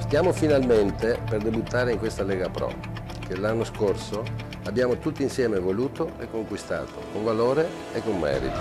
Stiamo finalmente per debuttare in questa Lega Pro, che l'anno scorso abbiamo tutti insieme voluto e conquistato, con valore e con merito.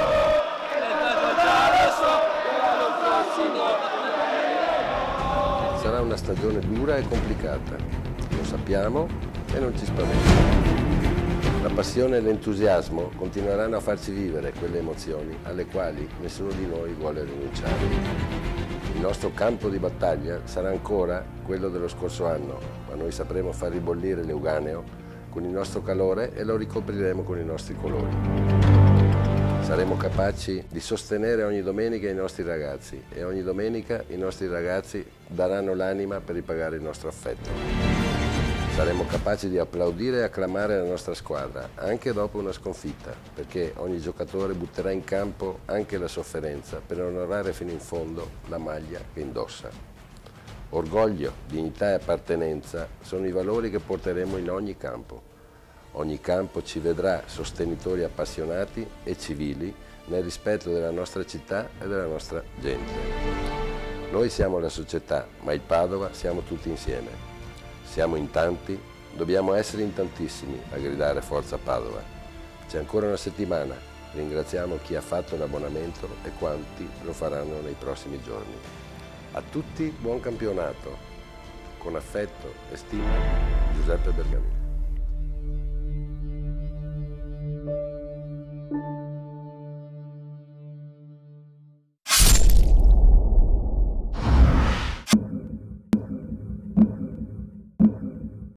Sarà una stagione dura e complicata, lo sappiamo e non ci spaventa. La passione e l'entusiasmo continueranno a farci vivere quelle emozioni alle quali nessuno di noi vuole rinunciare. Il nostro campo di battaglia sarà ancora quello dello scorso anno, ma noi sapremo far ribollire l'Euganeo con il nostro calore e lo ricopriremo con i nostri colori. Saremo capaci di sostenere ogni domenica i nostri ragazzi e ogni domenica i nostri ragazzi daranno l'anima per ripagare il nostro affetto. Saremo capaci di applaudire e acclamare la nostra squadra, anche dopo una sconfitta, perché ogni giocatore butterà in campo anche la sofferenza per onorare fino in fondo la maglia che indossa. Orgoglio, dignità e appartenenza sono i valori che porteremo in ogni campo. Ogni campo ci vedrà sostenitori appassionati e civili nel rispetto della nostra città e della nostra gente. Noi siamo la società, ma il Padova siamo tutti insieme. Siamo in tanti, dobbiamo essere in tantissimi a gridare Forza Padova. C'è ancora una settimana, ringraziamo chi ha fatto l'abbonamento e quanti lo faranno nei prossimi giorni. A tutti buon campionato, con affetto e stima, Giuseppe Bergamini.